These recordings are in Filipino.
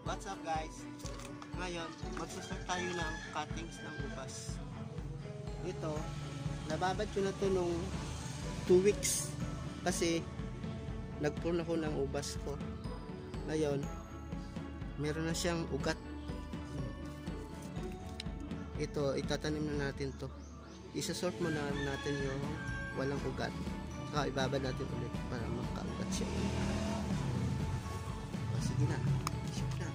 What's up guys? Ngayon, magsastart tayo ng cuttings ng ubas. Ito, nababad ko na to nung 2 weeks kasi nagprune ako ng ubas ko. Ngayon, meron na siyang ugat. Ito, itatanim na natin to. Isasort muna natin yung walang ugat. Saka ibabad natin ulit para makaugat siya. Sige na. Isip na.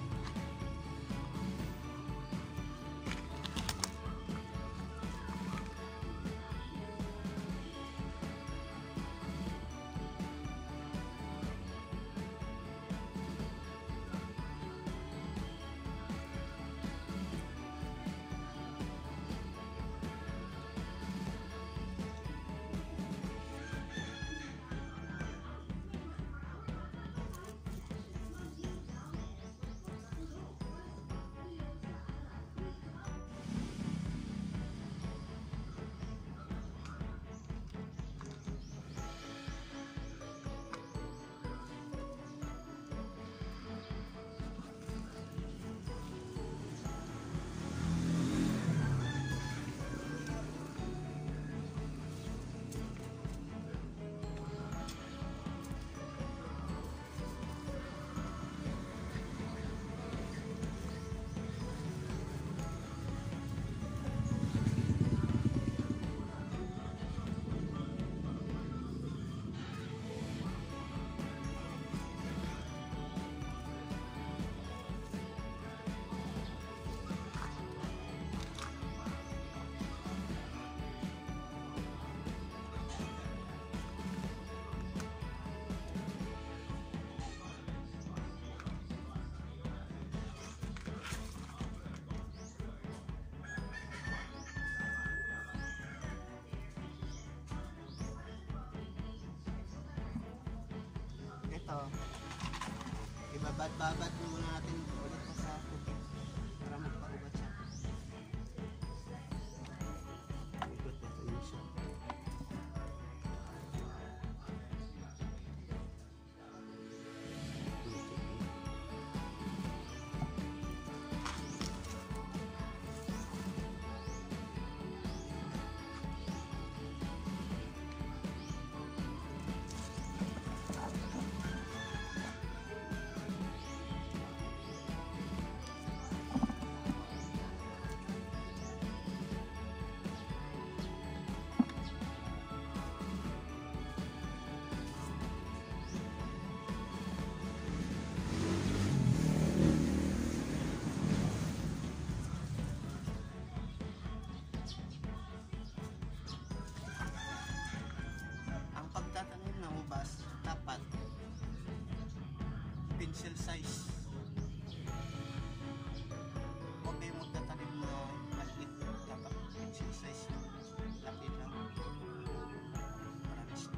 Ito, ibabad-babad muna natin ulit sa tubig para magpaugat siya. Ikot ito yun siya. Pagtatanim ng ubas, dapat pencil size. Huwag kayong magtatanim na maliit, dapat pencil size. Lapit lang. Paramis.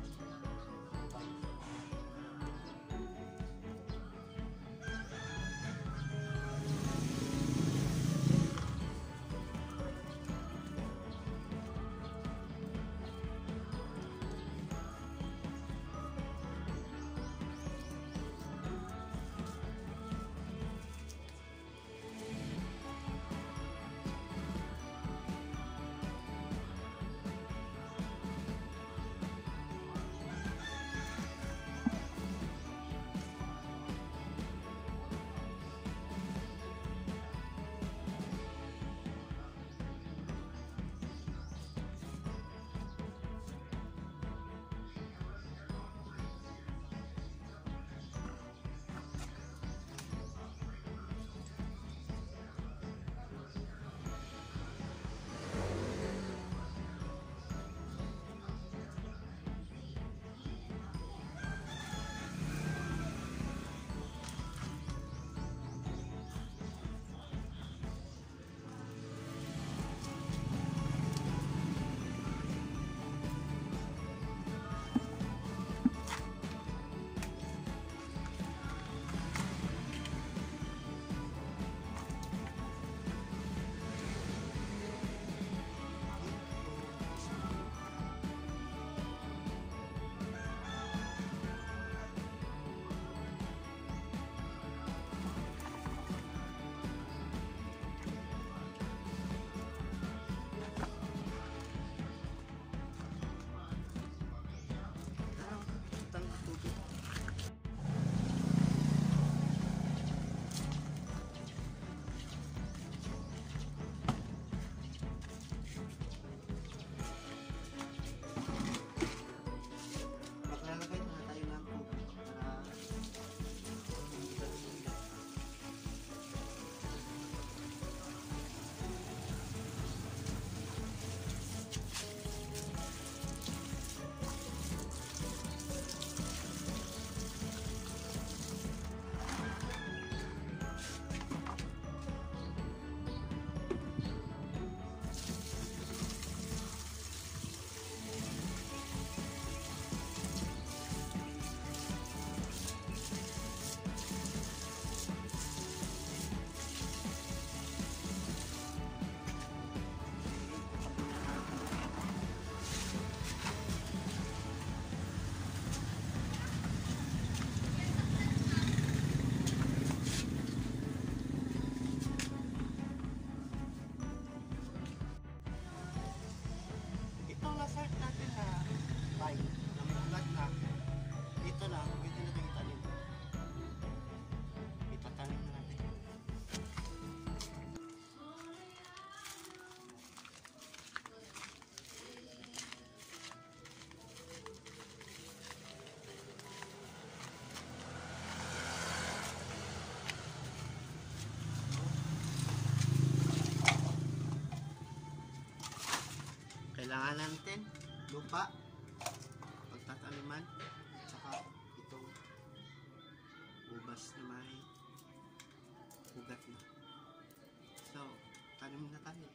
Daanan natin, lupa, pagtataniman, at saka itong ubas na may ugat na. So, tanim na tayo.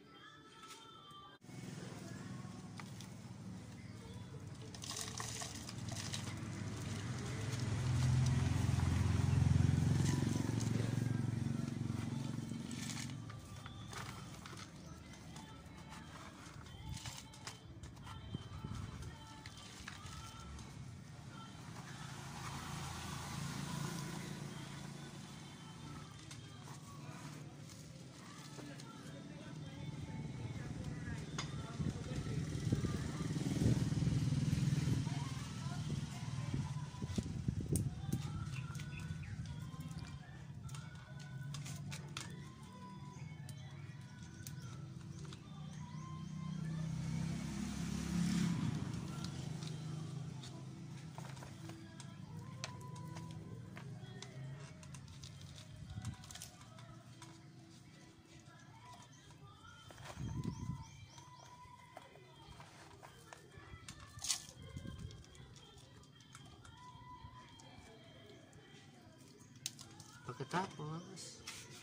Pagkatapos,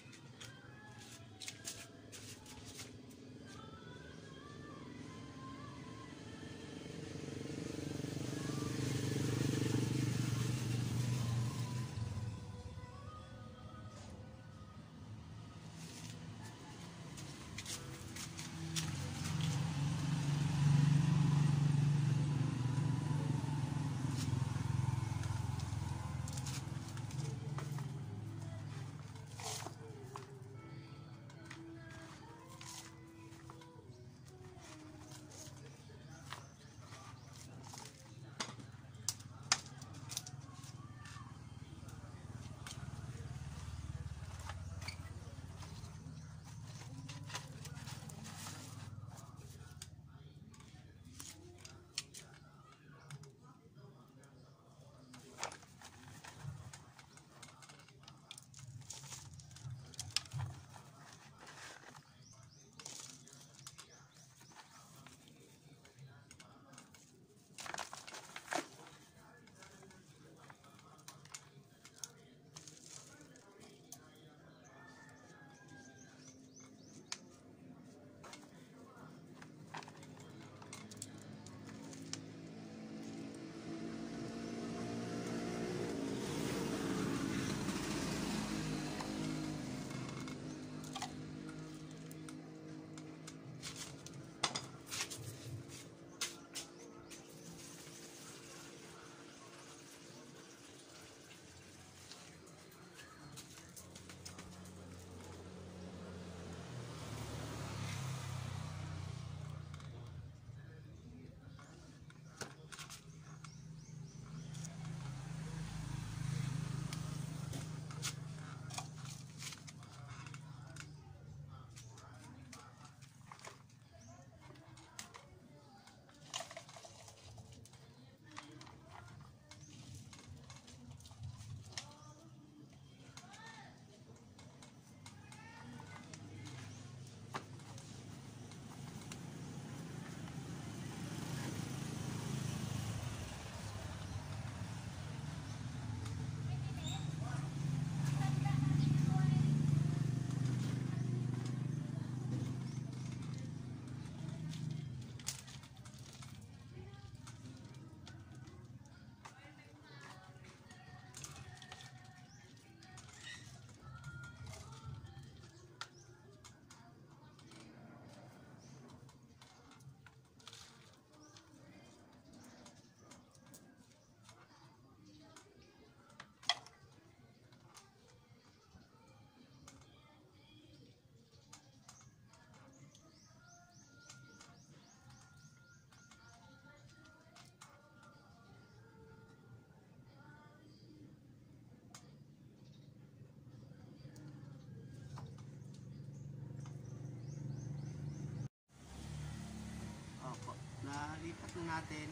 opo, nalipat na natin.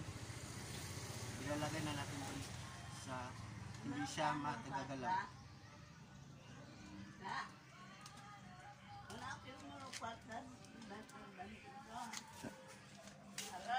Ilalagay na natin dun sa hindi siya matagagalaw. Wala akong marupatan. Wala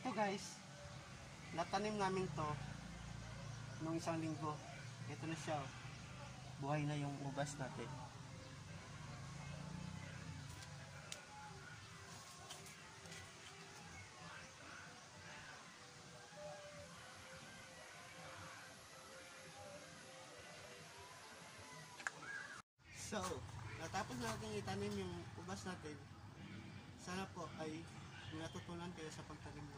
ito guys, natanim namin to nung isang linggo. Ito na siya. Oh. Buhay na yung ubas natin. So, natapos natin itanim yung ubas natin. Sana po ay may natutunan kayo sa pagtanim ng